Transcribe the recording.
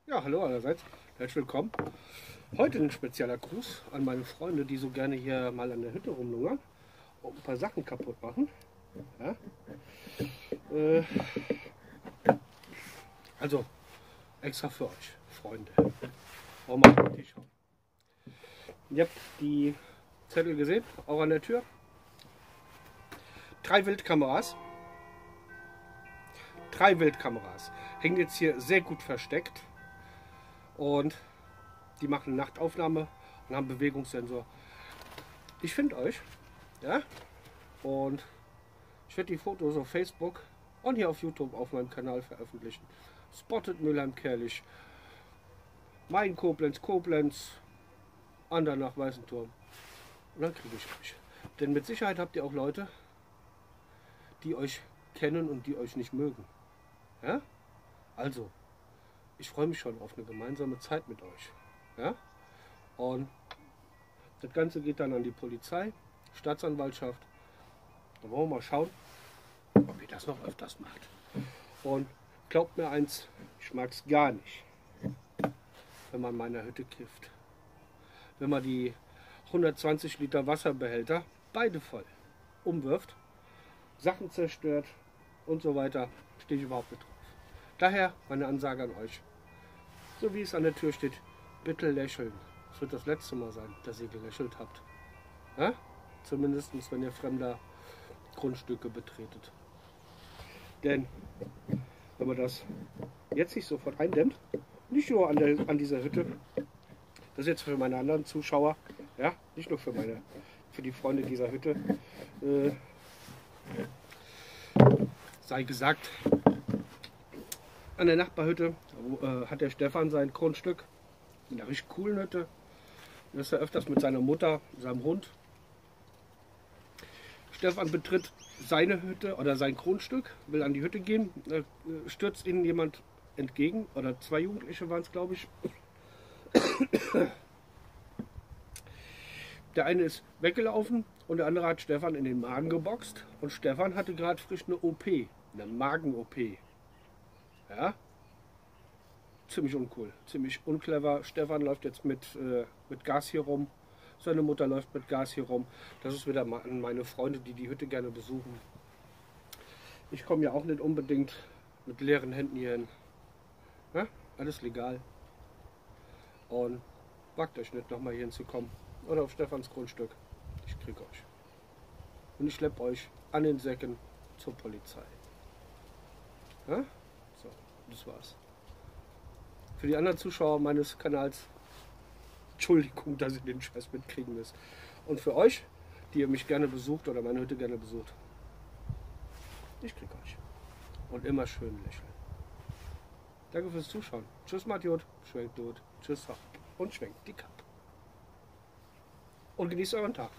Ja, hallo allerseits, herzlich willkommen. Heute ein spezieller Gruß an meine Freunde, die so gerne hier mal an der Hütte rumlungern und ein paar Sachen kaputt machen. Ja? Also extra für euch, Freunde. Wollen wir mal auf den Tisch schauen. Ihr habt die Zettel gesehen, auch an der Tür. 3 Wildkameras. 3 Wildkameras. Hängen jetzt hier sehr gut versteckt. Und die machen Nachtaufnahme und haben Bewegungssensor. Ich finde euch, ja, und ich werde die Fotos auf Facebook und hier auf YouTube auf meinem Kanal veröffentlichen. Spotted Mülheim-Kerlich, Main Koblenz, Andernach Weißenturm. Und dann kriege ich euch. Denn mit Sicherheit habt ihr auch Leute, die euch kennen und die euch nicht mögen. Ja? Also, ich freue mich schon auf eine gemeinsame Zeit mit euch. Ja? Und das Ganze geht dann an die Polizei, Staatsanwaltschaft. Da wollen wir mal schauen, ob ihr das noch öfters macht. Und glaubt mir eins, ich mag es gar nicht, wenn man in meiner Hütte kifft. Wenn man die 120 Liter Wasserbehälter, beide voll, umwirft, Sachen zerstört und so weiter, stehe ich überhaupt nicht drauf. Daher meine Ansage an euch. So wie es an der Tür steht, bitte lächeln. Es wird das letzte Mal sein, dass ihr gelächelt habt. Ja? Zumindest wenn ihr fremder Grundstücke betretet. Denn wenn man das jetzt nicht sofort eindämmt, nicht nur an dieser Hütte, das ist jetzt für meine anderen Zuschauer, ja, nicht nur für die Freunde dieser Hütte, sei gesagt, an der Nachbarhütte hat der Stefan sein Grundstück, in einer richtig coolen Hütte. Da ist er öfters mit seiner Mutter, seinem Hund. Stefan betritt seine Hütte oder sein Grundstück, will an die Hütte gehen, stürzt ihnen jemand entgegen, oder 2 Jugendliche waren es, glaube ich. Der eine ist weggelaufen und der andere hat Stefan in den Magen geboxt. Und Stefan hatte gerade frisch eine OP, eine Magen-OP. Ja? Ziemlich uncool, ziemlich unclever. Stefan läuft jetzt mit Gas hier rum. Seine Mutter läuft mit Gas hier rum. Das ist wieder mal an meine Freunde, die die Hütte gerne besuchen. Ich komme ja auch nicht unbedingt mit leeren Händen hier hin. Ja? Alles legal. Und wagt euch nicht nochmal hier hinzukommen. Oder auf Stefans Grundstück. Ich krieg euch. Und ich schleppe euch an den Säcken zur Polizei. Ja? So, das war's. Für die anderen Zuschauer meines Kanals, Entschuldigung, dass ihr den Scheiß mitkriegen müsst. Und für euch, die ihr mich gerne besucht oder meine Hütte gerne besucht, ich krieg euch. Und immer schön lächeln. Danke fürs Zuschauen. Tschüss, Matjot. Schwenkt Dot. Tschüss, Hopp. Und schwenkt die Kapp. Und genießt euren Tag.